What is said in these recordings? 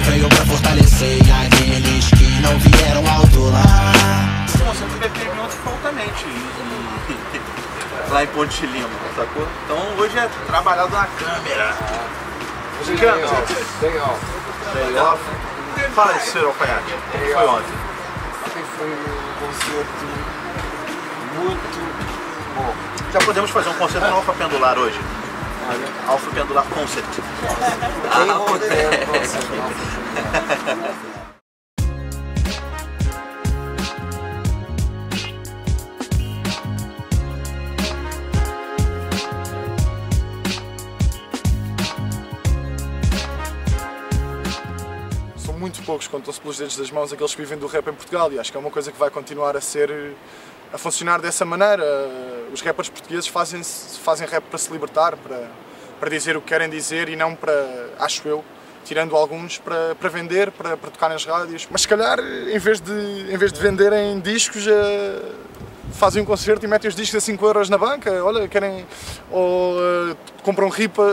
veio pra fortalecer aqueles que não vieram alto lá. Você fica aquele outro altamente lá em Ponte Lima, sacou? Então hoje é trabalhado na câmera. Legal. Legal. Fala aí, senhor Alfaiate. Como foi ontem? Ontem foi um concerto muito bom. Já podemos fazer um concerto no Alfa Pendular hoje? Alfa Pendular Concert. São muito poucos, contam-se pelos dedos das mãos, aqueles que vivem do rap em Portugal, e acho que é uma coisa que vai continuar a funcionar dessa maneira. Os rappers portugueses fazem rap para se libertar, para dizer o que querem dizer e não para, acho eu, tirando alguns, para vender, para tocar nas rádios. Mas se calhar, em vez de venderem discos, fazem um concerto e metem os discos a 5 euros na banca, olha, querem, ou comprem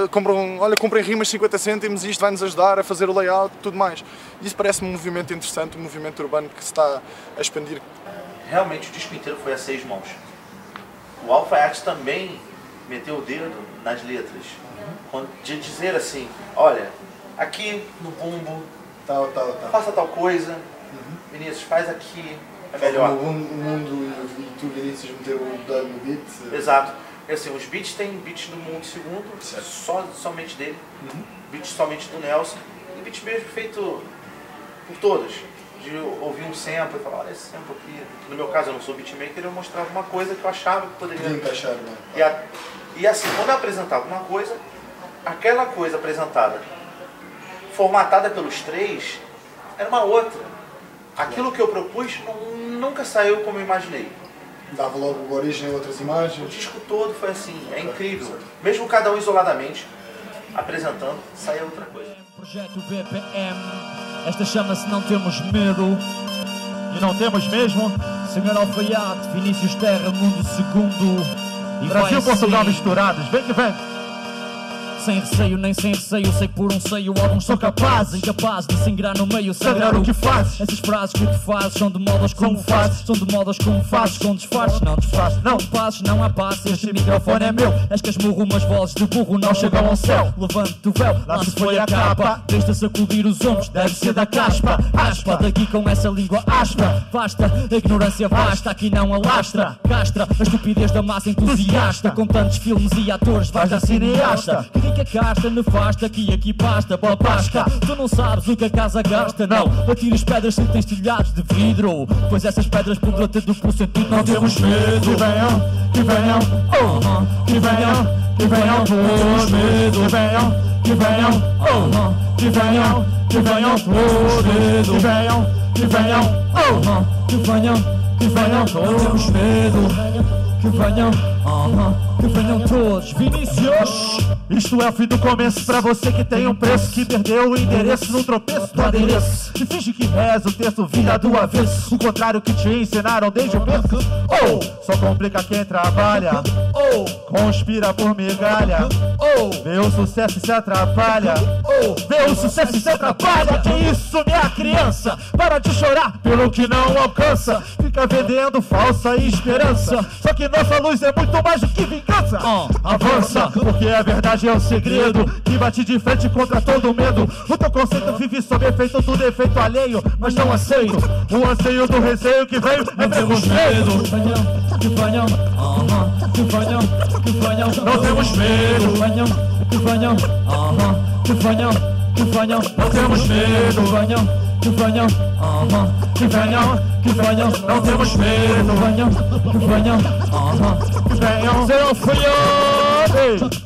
rimas 50 cêntimos e isto vai-nos ajudar a fazer o layout e tudo mais. Isso parece-me um movimento interessante, um movimento urbano que se está a expandir. Realmente o disco inteiro foi a 6 mãos. O Alfaiate também meteu o dedo nas letras, de dizer assim, olha, aqui no bumbo, faça tal coisa, Vinícius, faz aqui, é melhor. O mundo e tu, Vinícius, meter o dedo no beat. Exato. Assim, os beats tem beats do Mundo Segundo, somente dele, beats somente do Nelson, e beats mesmo feito por todos. De ouvir um sample e falar, olha esse sample aqui. No meu caso, eu não sou beatmaker, eu mostrava alguma coisa que eu achava que poderia encaixar, né? E assim, quando eu apresentava uma coisa, aquela coisa apresentada, formatada pelos três, era uma outra. Aquilo que eu propus nunca saiu como eu imaginei. Dava logo origem a outras imagens. O disco todo foi assim, é incrível. Mesmo cada um isoladamente, apresentando, saia outra coisa. Projeto BPM, esta chama-se Não Temos Medo. E não temos mesmo. Senhor Alfaiate, Vinícius Terra, Mundo Segundo. E Brasil e Portugal assim, misturados, vem que vem. Sem receio, nem sem receio, sei que por um seio alguns são capazes, incapazes de se ingrar no meio, saber o que fazes. Essas frases que tu fazes são de modas como fazes, são de modas como fazes, com disfarces, não disfarces, não passes, não há passe, este microfone é meu. És que esmurro umas vozes de burro não chegam ao céu. Levante o véu, lá se foi a capa, deixa a sacudir os ombros, deve ser da caspa. Aspa, daqui com essa língua áspera, basta, a ignorância basta, aqui não alastra. Castra, a estupidez da massa entusiasta, com tantos filmes e atores, vais dar cineasta. Que a casta nefasta, que aqui pasta, boa pasca. Tu não sabes o que a casa gasta, não. Atires pedras sem tens telhados de vidro, pois essas pedras poderão ter duplo sentido. Não temos medo. Que venham, que venham, que venham, que venham todos. Medo. Que venham, que venham, que venham, que venham todos. Medo. Que venham, que venham, que venham, que venham todos. Não temos medo. Que venham, que venham todos. Vinícius! Isto é o fim do começo pra você que tem um preço, que perdeu o endereço no tropeço do adereço, que finge que reza o texto vira do avesso, o contrário que te ensinaram desde o berço. Só complica quem trabalha, conspira por migalha, vê o sucesso e se atrapalha, vê o sucesso e se atrapalha. Que isso, minha criança? Para de chorar pelo que não alcança, fica vendendo falsa esperança. Só que nossa luz é muito mais do que vingança. Avança, porque a verdade é o segredo que bate de frente contra todo medo. O teu conceito vive sob efeito do defeito alheio, mas não aceito o anseio do receio que veio é preconceito. Que venham, que venham, que venham, não temos medo. Que venham, que venham, que venham, que venham, não temos medo. Que venham, que venham, que venham, que venham, não temos medo. Que venham, que venham, que venham, seu Alfaiate.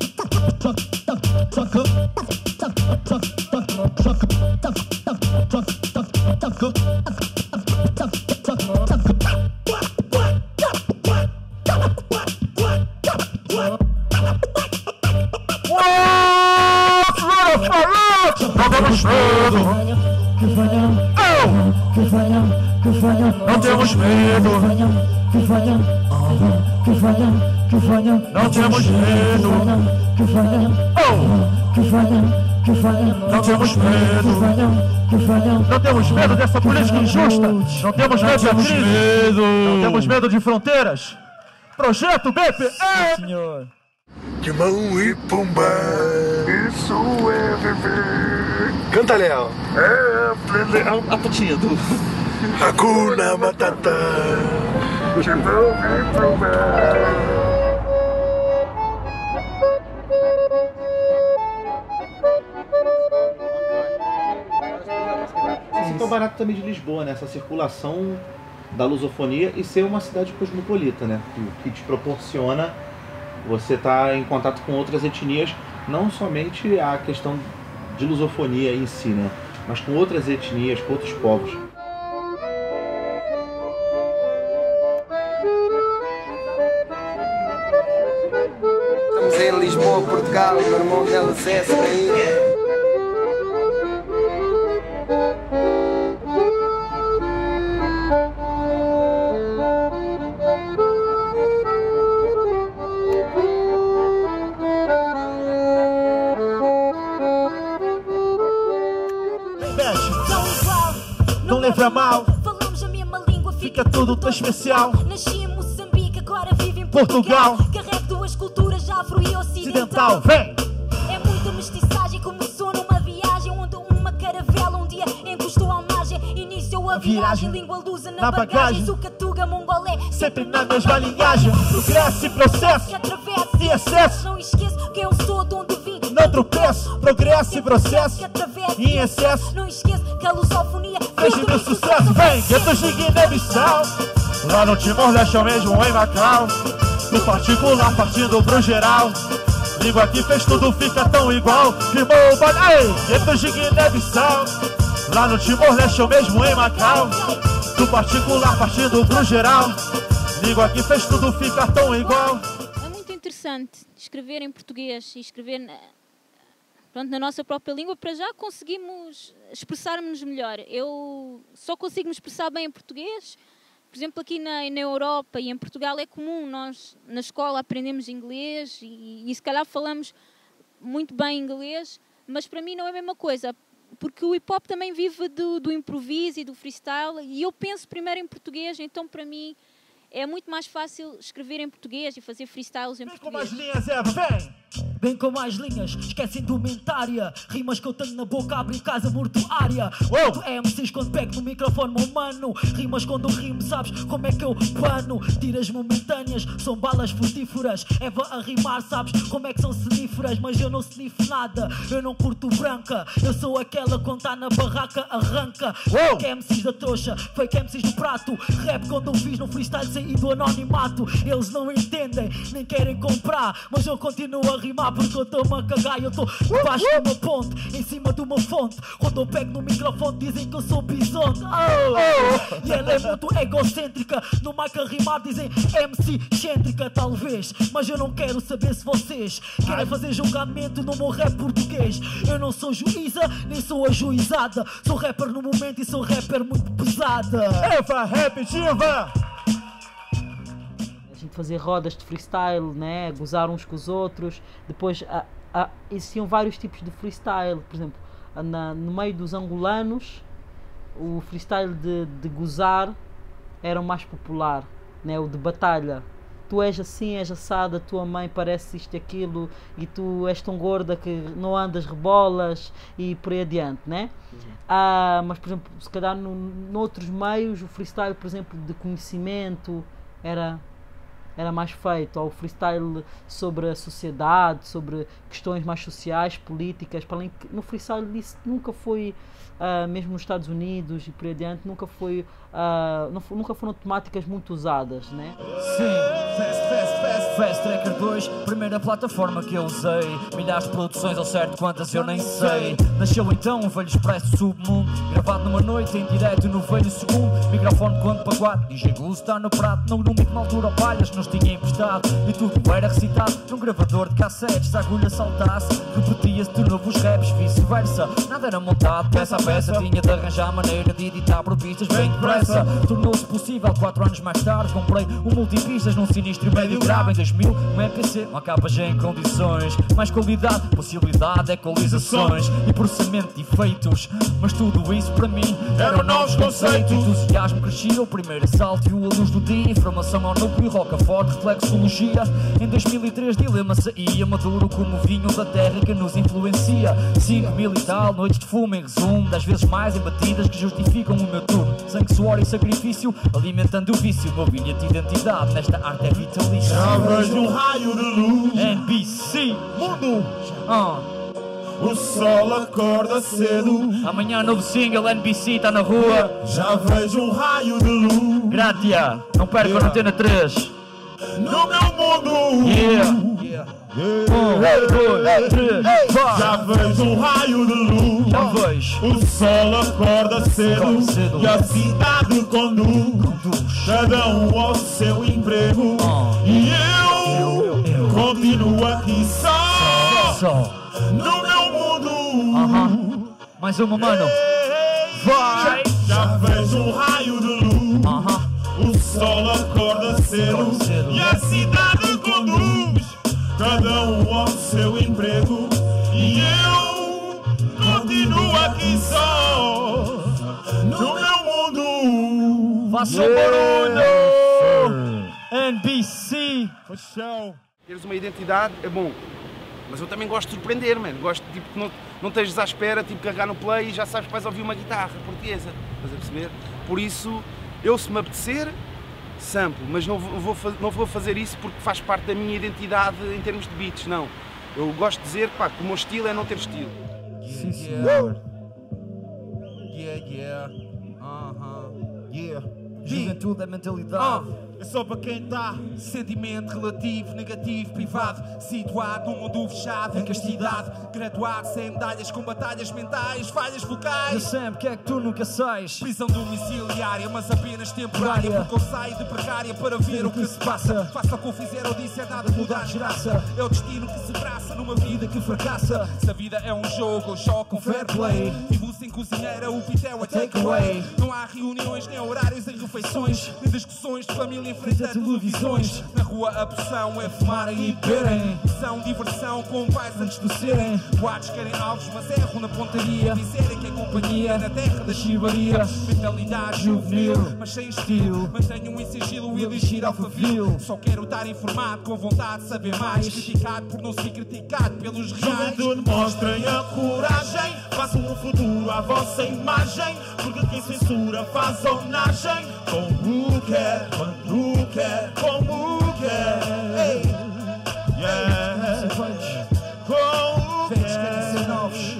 Não temos medo. Que venham, que venham, que venham, não temos medo. Que venham, que venham, que venham, não temos medo. Que venham, que venham, que Não temos medo. Não temos medo dessa política injusta. Não temos medo da crise. Não temos medo de fronteiras. Projeto BPM. Senhor. Timão e Pumba, isso é viver. Canta, Léo. É aprender. A patinha do Hakuna Matata. Timão e Pumba. Esse é o barato também de Lisboa, né? Essa circulação da lusofonia e ser uma cidade cosmopolita, né? Que te proporciona você estar em contato com outras etnias, não somente a questão de lusofonia em si, né? Mas com outras etnias, com outros povos. Estamos em Lisboa, Portugal, meu irmão dela acessa aí. Não leve a mal, falamos a mesma língua, fica tudo tão especial. Nasci em Moçambique, agora vivo em Portugal. Carrego duas culturas, afro e Ocidental, ocidental. vem! É muita mestiçagem, começou numa viagem onde uma caravela um dia encostou à margem. Iniciou a viagem, língua lusa na bagagem. Zucatuga, mongolé, Sempre na mesma linhagem. Progresso e processo que atravessa e excesso. Não esqueço que eu sou de onde vim. Não tropeço, progresso e processo Que atravessa em excesso. Não esqueço que a lusofonia Fez do meu sucesso, vem! Guetos de Guiné-Bissau, lá no Timor-Leste ou mesmo em Macau. Do particular partindo pro geral, língua aqui fez tudo, fica tão igual. Firmou o baile, ei! Guetos de Guiné-Bissau, lá no Timor-Leste ou mesmo em Macau. Do particular partindo pro geral, língua aqui fez tudo, fica tão igual. É muito interessante escrever em português e escrever na nossa própria língua. Para já conseguimos expressar-nos melhor. Eu só consigo me expressar bem em português. Por exemplo, aqui na Europa e em Portugal é comum, nós na escola aprendemos inglês e se calhar falamos muito bem inglês, mas para mim não é a mesma coisa, porque o hip-hop também vive do improviso e do freestyle, e eu penso primeiro em português, então para mim é muito mais fácil escrever em português e fazer freestyles em português. Vem com mais linhas, Eva, vem! Vem com mais linhas, esquece indumentária. Rimas que eu tenho na boca, abre casa mortuária. MCs quando pego no microfone, meu mano. Rimas quando rimo, sabes como é que eu pano. Tiras momentâneas, são balas frutíferas. Eva a rimar, sabes como é que são ceníferas. Mas eu não snifo nada, eu não curto branca. Eu sou aquela quando tá na barraca, arranca. Fake MCs da trouxa, fake MCs do prato. Rap quando eu fiz no freestyle, saí do anonimato. Eles não entendem, nem querem comprar, mas eu continuo a rimar porque eu estou-me a cagar. Eu estou debaixo de uma ponte, em cima de uma fonte. Quando eu pego no microfone dizem que eu sou bisonte. E ela é muito egocêntrica. No mic a rimar dizem MC excêntrica talvez. Mas eu não quero saber se vocês querem fazer julgamento no meu rap português. Eu não sou juíza, nem sou ajuizada. Sou rapper no momento e sou rapper muito pesada. Eva, rap diva! Fazer rodas de freestyle, né? Gozar uns com os outros. Depois existiam vários tipos de freestyle. Por exemplo, no meio dos angolanos, o freestyle de gozar era o mais popular, né? O de batalha. Tu és assim, és assada, tua mãe parece isto e aquilo, e tu és tão gorda que não andas, rebolas, e por aí adiante, né? Mas, por exemplo, se calhar noutros meios, o freestyle, por exemplo, de conhecimento era mais feito, ou freestyle sobre a sociedade, sobre questões mais sociais, políticas, para além que no freestyle isso nunca foi, mesmo nos Estados Unidos e por aí adiante, nunca foram temáticas muito usadas, né? Sim, Fast Tracker 2, primeira plataforma que eu usei. Milhares de produções, ao certo quantas eu nem sei. Nasceu então um velho expresso submundo, gravado numa noite em direto no velho segundo. Microfone quando paguado, DJ Gus está no prato. Não no mico na altura palhas, nos tinha emprestado. E tudo era recitado num gravador de cassetes. Se a agulha saltasse, repetia-se de novo os raps, vice-versa. Nada era montado, peça a peça. Tinha de arranjar maneira de editar por pistas bem depressa. Tornou-se possível 4 anos mais tarde. Comprei um multipistas num cine sinistro e médio grave em 2000. Um EPC, uma capa já em condições. Mais qualidade, possibilidade, equalizações e processamento de efeitos. Mas tudo isso para mim eram novos conceitos. O entusiasmo crescia, o primeiro assalto e a luz do dia. Informação ao núcleo, Rocafort, reflexologia. Em 2003 dilema saía maduro como vinho da terra que nos influencia. 5.000 e tal, noites de fumo em resumo, 10 vezes mais em batidas que justificam o meu turno. Sangue, suor e sacrifício, alimentando o vício. Meu bilhete de identidade nesta arte é vitalícia. Já vejo um raio de luz, NBC mundo. O sol acorda cedo. Amanhã novo single, NBC tá na rua. Já vejo um raio de luz. Gratia, não perca a Antena 3. No meu mundo. Yeah. 1, 2, 3, já vejo um raio de luz. Já vejo. O sol acorda cedo e a cidade conduz cada um ao seu emprego. E eu continuo aqui só. No meu mundo. Mais uma, mano. Vai. Já vejo um raio de luz. O sol acorda cedo e a cidade conduz cada um ao seu emprego. E eu continuo aqui só no meu mundo. Faça barulho. NBC. Teres uma identidade é bom, mas eu também gosto de surpreender, mano. Gosto de tipo, que não estejas à espera, tipo, carregar no play e já sabes que vais ouvir uma guitarra portuguesa. Estás a perceber? Por isso, eu se me apetecer, sample, mas não vou fazer isso porque faz parte da minha identidade em termos de beats, não. Eu gosto de dizer, pá, que o meu estilo é não ter estilo. Sim, senhor. Juventude é mentalidade. É só para quem está sentimento relativo, negativo, privado, situado num mundo fechado, em castidade, graduado, sem medalhas, com batalhas mentais, falhas vocais. Eu sempre, que é que tu nunca sais? Prisão domiciliária, mas apenas temporária, porque eu saio de precária para ver o que se passa. Faça o que eu fizer ou disse, é nada de mudar de graça. É o destino que se traça numa vida que fracassa. Se a vida é um jogo, eu jogo com fair play. Vivo sem cozinheira, o pitel é takeaway. Não há reuniões, nem horários em refeições, nem discussões de família em frente a televisões. Na rua a pressão é fumarem e beberem. São diversão com pais antes de serem. Boatos querem alvos, mas erram na pontaria. Dizerem que é companhia na terra da chibaria. Mentalidade juvenil, mas sem estilo. Mantenho em sigilo e elegir alfaville. Só quero estar informado, com vontade de saber mais. Criticado por não ser criticado pelos reais. Juventude, mostrem a coragem. Façam um futuro à vossa imagem. Porque quem censura faz homenagem. Como quer, quando quer, como quer. Hey. Yeah. Como quer. Querem ser novos.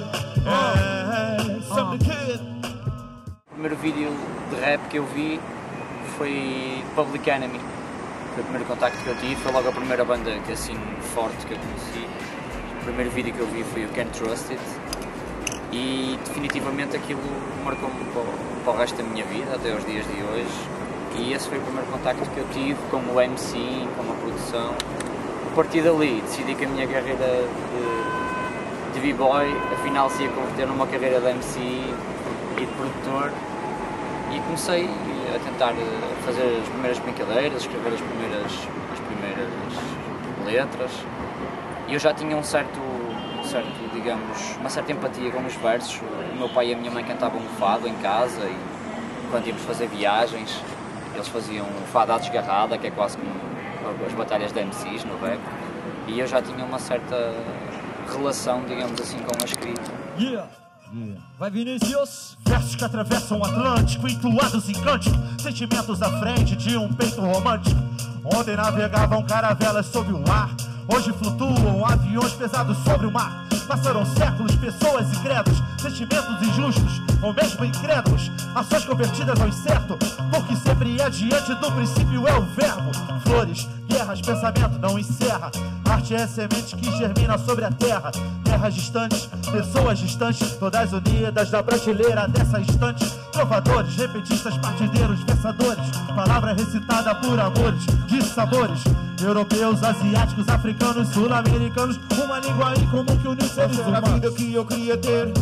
O primeiro vídeo de rap que eu vi foi Public Enemy. Foi o primeiro contacto que eu tive, foi logo a primeira banda que assim forte que eu conheci. O primeiro vídeo que eu vi foi o Can't Trust It. E definitivamente aquilo marcou-me para o resto da minha vida, até aos dias de hoje. E esse foi o primeiro contacto que eu tive com o MC, com a produção. A partir dali decidi que a minha carreira de b-boy afinal se ia converter numa carreira de MC e de produtor. E comecei a tentar fazer as primeiras brincadeiras, escrever as primeiras letras. E eu já tinha digamos, uma certa empatia com os versos. O meu pai e a minha mãe cantavam um fado em casa e quando íamos fazer viagens eles faziam um fado à desgarrada, que é quase como as batalhas de MCs no rap. E eu já tinha uma certa relação, digamos assim, com a escrita. Vai, Vinícius! Versos que atravessam o Atlântico, entoados em cântico, sentimentos à frente de um peito romântico. Ontem navegavam caravelas sob o mar, hoje flutuam aviões pesados sobre o mar. Passaram séculos, pessoas incrédulos, sentimentos injustos, ou mesmo incrédulos, ações convertidas ao incerto, porque sempre é diante do princípio é o verbo. Flores, guerras, pensamento não encerra. Arte é semente que germina sobre a terra. Terras distantes, pessoas distantes, todas unidas na prateleira dessa instante. Trovadores, repentistas, partideiros, versadores, palavra recitada por amores, de sabores. Europeus, asiáticos, africanos, sul-americanos, uma língua em comum que une seres humanos. A vida que eu queria ter,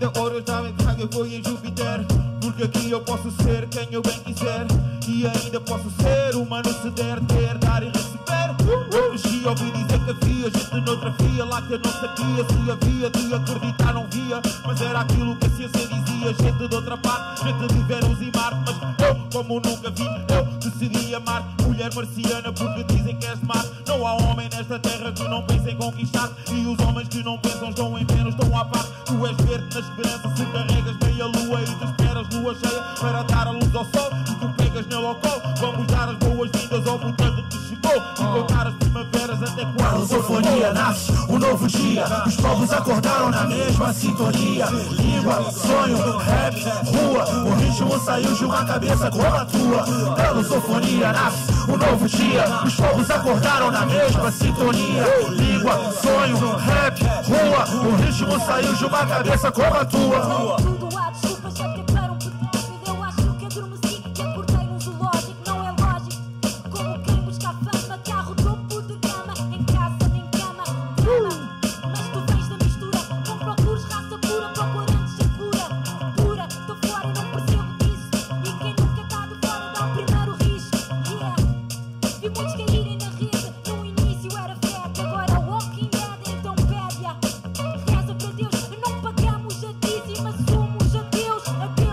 vida ora eu estava em Praga, foi em Júpiter. Porque aqui eu posso ser quem eu bem quiser. E ainda posso ser humano se der, ter, dar e receber. Eu cresci, ouvi dizer que havia gente noutra via lá que eu não sabia se havia de acreditar, não via. Mas era aquilo que a ciência dizia, gente de outra parte, gente de Vênus e Marte. Mas eu, como nunca vi, eu decidi amar mulher marciana porque dizem que és de Marte. Não há homem nesta terra que não pense em conquistar. E os homens que não pensam estão em Vênus, estão à parte. Tu és verde na esperança se carregas meia lua e tu esperas lua cheia para dar a luz ao sol. E tu pegas nele ao colo. Vamos dar as boas-vindas ao mutante que chegou e contar as primaveras até quando a lusofonia nasce, um novo dia. Os povos acordaram na mesma sintonia. Língua, sonho, rap, rua. O ritmo saiu de uma cabeça como a tua. A lusofonia nasce, um novo dia. Os povos acordaram na mesma sintonia. Língua, sonho, rap, rua. O ritmo saiu de uma cabeça como a tua. Tudo há desculpas até para um pedido. Eu acho que adormeci e acordei num zoológico. Não é lógico, como quem busca a fama. Carro topo de gama, em casa nem cama. Drama, mas tu vens da mistura. Não procures raça pura, procurantes a cura. Pura, tô fora, não percebo disso. E quem nunca está de fora dá o primeiro risco. Yeah, vi muitos caírem na rede. No início era fé, agora Walking Dead. Então pede, reza para Deus. Não pagamos a dízima, somos a Deus.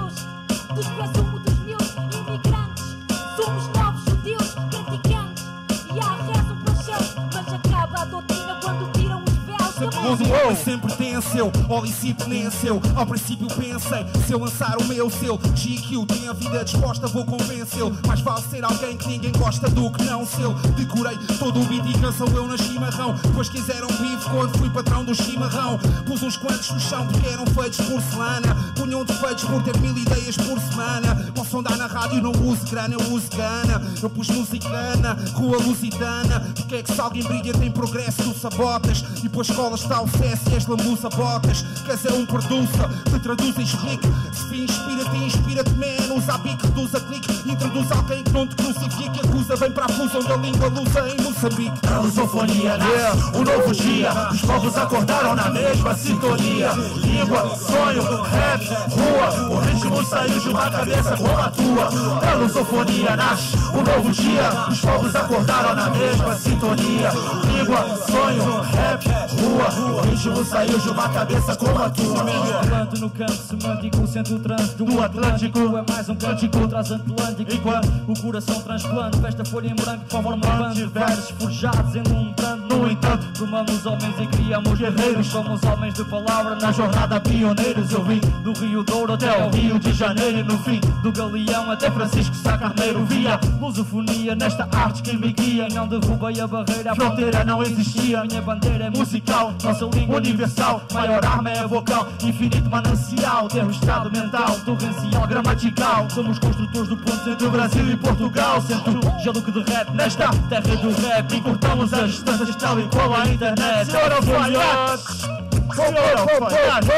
Desprezo-me dos meus imigrantes. Somos novos judeus, praticantes. E há rezam para os céus, mas acaba a doutrina quando tiram os véus. Sempre venceu, ao princípio nem seu. Ao princípio pensei, se eu lançar o meu selo GQ, tem a vida disposta, vou convencê-lo. Mais vale ser alguém que ninguém gosta do que não seu. Decorei todo o beat e canção eu na chimarrão. Depois quiseram bife quando fui patrão do chimarrão. Pus uns quantos no chão porque eram feitos por semana. Punham defeitos por ter 1000 ideias por semana. Posso andar na rádio, não uso grana, eu uso gana. Eu pus musicana, rua lusitana. Porque é que se alguém brilha tem progresso, tu sabotas. E depois escola está o CS e és lambuça botas. Queres é um producer, te traduz e explique. Se inspira-te, inspira-te, man. Usa a bico, reduz a clique. Introduz alguém que não te crucifique. Acusa, vem para a fusão da língua lusa em Moçambique. A lusofonia nasce, um novo dia. Os povos acordaram na mesma sintonia. Língua, sonho, rap, rua. O ritmo saiu de uma cabeça como a tua. A lusofonia nasce, um novo dia. Os povos acordaram na mesma sintonia. Língua, sonho, rap, rua. O ritmo saiu de uma cabeça como a tua. Falando no campo semântico, sendo o trânsito do Atlântico. É mais um cântico transatlântico. E quando o coração transplante, veste a folha em branco, forma um bando de versos forjados em um brando. No entanto, formamos homens e criamos guerreiros. Somos homens de palavra na jornada pioneiros. Eu vim do Rio Douro até o Rio de Janeiro. E no fim do Galeão até Francisco Sá Carneiro. Via lusofonia nesta arte que me guia. Não derrubei a barreira, a fronteira não existia. Minha bandeira é musical, nossa língua universal. Maior arma é vocal, infinito manancial. Terro estado mental, torrencial, gramatical. Somos construtores do ponto entre o Brasil e Portugal. Sento gelo que derrete nesta terra do rap. Encurtamos as distâncias tal e qual a internet. Senhor Alfaiate, Senhor Alfaiate,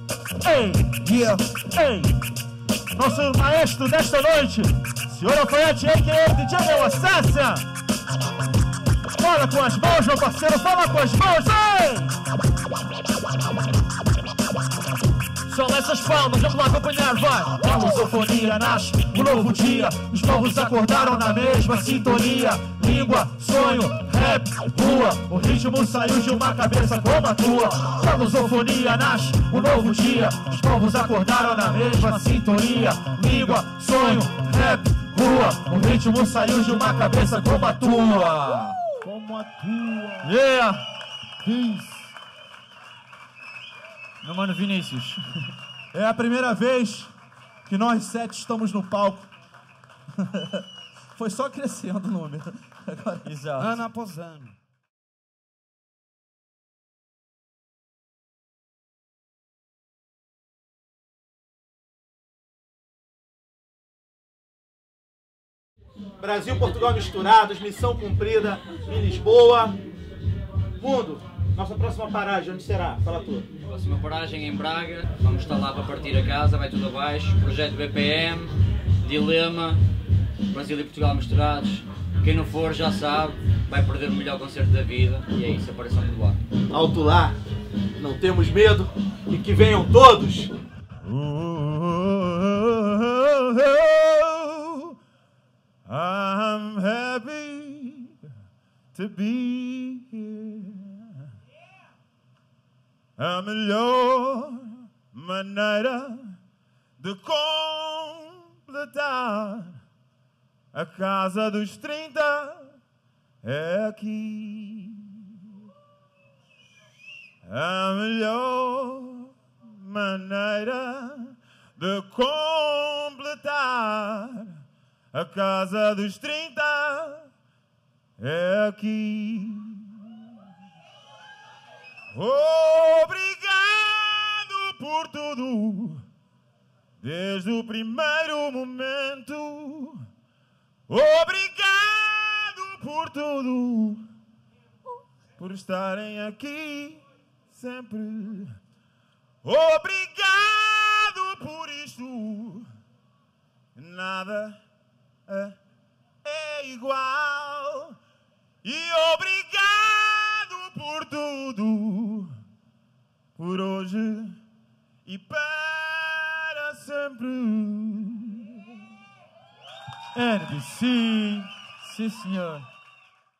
ei, yeah, ei. Nosso maestro desta noite, Senhor Alfaiate, a.k.a. DJ Del Assassin. Fala com as mãos, meu parceiro, fala com as mãos, ei! Sola essas palmas, vamos lá acompanhar, vai! A lusofonia nasce, um novo dia. Os povos acordaram na mesma sintonia. Língua, sonho, rap, rua. O ritmo saiu de uma cabeça como a tua. A lusofonia nasce, um novo dia. Os povos acordaram na mesma sintonia. Língua, sonho, rap, rua. O ritmo saiu de uma cabeça como a tua. Como a tua. Yeah! Peace. Meu mano Vinícius. É a primeira vez que nós 7 estamos no palco. Foi só crescendo o número. Agora, exato. Ano após ano. Brasil, Portugal misturados, missão cumprida em Lisboa. Mundo, nossa próxima paragem, onde será? Fala tudo. Próxima paragem em Braga, vamos estar lá para partir a casa, vai tudo abaixo. Projeto BPM, Dilema, Brasil e Portugal misturados. Quem não for já sabe, vai perder o melhor concerto da vida. E é isso, apareçam por lá. Alto lá, não temos medo e que venham todos! Ooh, I'm happy to be here. A melhor maneira de completar a casa dos 30 é aqui. A melhor maneira de completar a casa dos 30 é aqui. Obrigado por tudo, desde o primeiro momento. Obrigado por tudo, por estarem aqui sempre. Obrigado por isto, nada é igual. E obrigado por tudo, por hoje e para sempre. NBC, sim senhor.